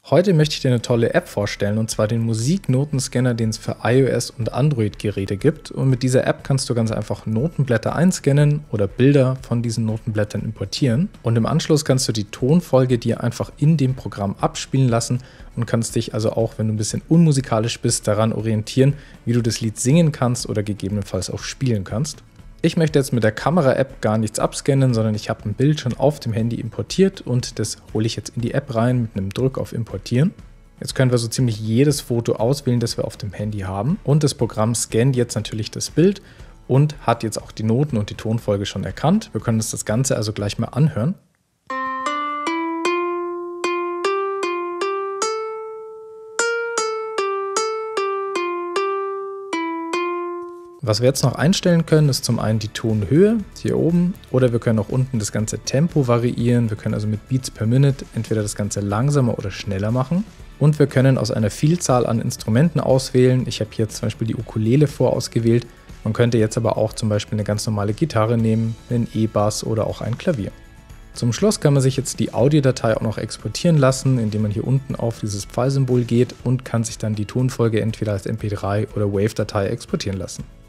Heute möchte ich dir eine tolle App vorstellen, und zwar den Musiknotenscanner, den es für iOS und Android-Geräte gibt. Und mit dieser App kannst du ganz einfach Notenblätter einscannen oder Bilder von diesen Notenblättern importieren. Und im Anschluss kannst du die Tonfolge dir einfach in dem Programm abspielen lassen und kannst dich also auch, wenn du ein bisschen unmusikalisch bist, daran orientieren, wie du das Lied singen kannst oder gegebenenfalls auch spielen kannst. Ich möchte jetzt mit der Kamera-App gar nichts abscannen, sondern ich habe ein Bild schon auf dem Handy importiert und das hole ich jetzt in die App rein mit einem Druck auf Importieren. Jetzt können wir so ziemlich jedes Foto auswählen, das wir auf dem Handy haben, und das Programm scannt jetzt natürlich das Bild und hat jetzt auch die Noten und die Tonfolge schon erkannt. Wir können uns das Ganze also gleich mal anhören. Was wir jetzt noch einstellen können, ist zum einen die Tonhöhe hier oben, oder wir können auch unten das ganze Tempo variieren. Wir können also mit Beats per Minute entweder das Ganze langsamer oder schneller machen. Und wir können aus einer Vielzahl an Instrumenten auswählen. Ich habe hier zum Beispiel die Ukulele vorausgewählt. Man könnte jetzt aber auch zum Beispiel eine ganz normale Gitarre nehmen, einen E-Bass oder auch ein Klavier. Zum Schluss kann man sich jetzt die Audiodatei auch noch exportieren lassen, indem man hier unten auf dieses Pfeilsymbol geht und kann sich dann die Tonfolge entweder als MP3 oder WAV-Datei exportieren lassen.